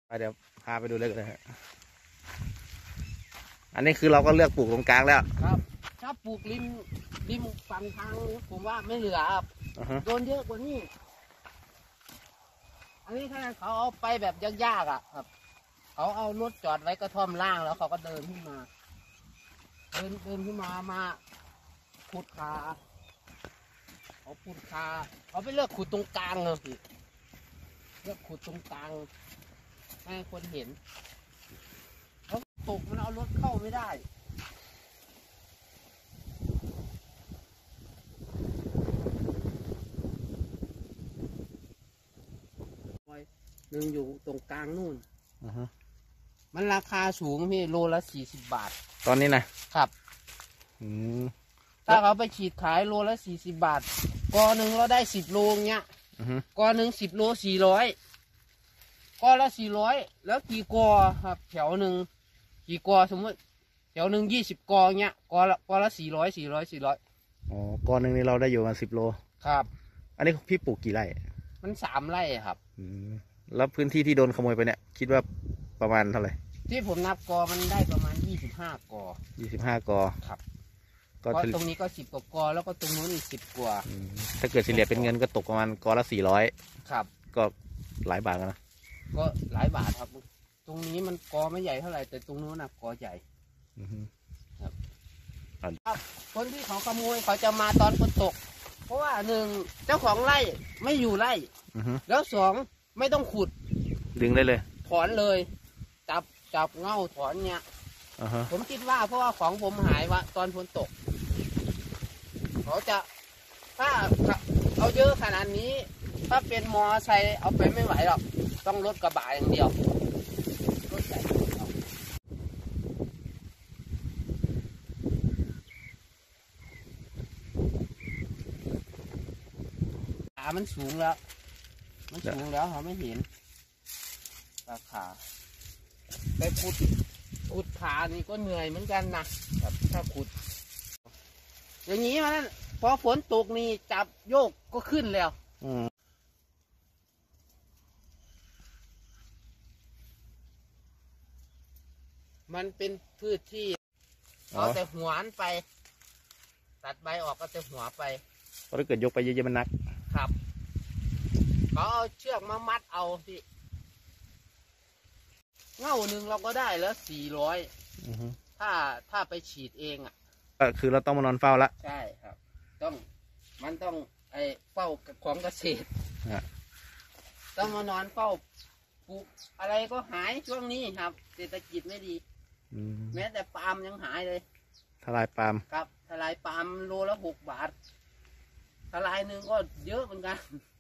เดี๋ยวพาไปดูเลยกันนะฮะอันนี้คือเราก็เลือกปลูกตรงกลางแล้วครับถ้าปลูกริมฝั่งทางผมว่าไม่เหลือครับโดนเยอะกว่านี้อันนี้ถ้าเขาเอาไปแบบยากๆอ่ะครับเขาเอารถจอดไว้กระท่อมล่างแล้วเขาก็เดินขึ้นมามาขุดขาเขาไปเลือกขุดตรงกลางเลยพี่เลือกขุดตรงกลางให้คนเห็นเขาตกมันเอารถเข้าไม่ได้หนึ่งอยู่ตรงกลางนู่นมันราคาสูงพี่โลละ40 บาทตอนนี้นะครับถ้าเขาไปฉีดขายโลละ40 บาทกอหนึ่งเราได้10 โลเงี้ยกอหนึ่ง10 โล400กอละ400แล้วกี่กอครับแถวหนึ่งกี่กอสมมติแถวหนึ่ง20 กอเงี้ยกอละ400 อ๋อกอหนึ่งนี่เราได้อยู่มา10 โลครับอันนี้พี่ปลูกกี่ไร่มัน3 ไร่ครับแล้วพื้นที่ที่โดนขโมยไปเนี่ยคิดว่าประมาณเท่าไหร่ที่ผมนับกอมันได้ประมาณ25 กอ 25 กอครับก็ตรงนี้ก็10 กว่ากอแล้วก็ตรงนู้นอีก10 กว่าถ้าเกิดเฉลี่ยเป็นเงินก็ตกประมาณกอละ400 ครับก็หลายบาทนะก็หลายบาทครับตรงนี้มันกอไม่ใหญ่เท่าไหร่แต่ตรงนู้นนะกอใหญ่ครับคนที่เขาขโมยเขาจะมาตอนฝนตกเพราะว่าหนึ่งเจ้าของไร่ไม่อยู่ไร่แล้วสองไม่ต้องขุดดึงได้เลยถอนเลยจับเง่าถอนเนี่ยผมคิดว่าเพราะว่าของผมหายวะตอนฝนตกเขาจะถ้าเอาเยอะขนาดนี้ถ้าเป็นมอไซค์เอาไปไม่ไหวหรอกต้องรถกระบะอย่างเดียวรถใหญ่มันสูงแล้วเขาไม่เห็นราคาไปขุดขานี่ก็เหนื่อยเหมือนกันนะครับถ้าขุดอย่างนี้มันพอฝนตกนี่จับโยกก็ขึ้นแล้วมันเป็นพืชที่เอาแต่หัวไปตัดใบออกก็แต่หัวไปเพราะถ้าเกิดยกไปเยอะๆมันนักครับเขาเอาเชือกมามัดเอาที่เง่าหนึ่งเราก็ได้แล้ว400ถ้าไปฉีดเองอ่ะก็คือเราต้องมานอนเฝ้าละใช่ครับมันต้องเฝ้าของเกษตรต้องมานอนเฝ้าปลูกอะไรก็หายช่วงนี้ครับเศรษฐกิจไม่ดีแม้แต่ปาล์มยังหายเลยทลายปาล์มครับทลายปาล์มโลละ6 บาททลายหนึ่งก็เยอะเหมือนกัน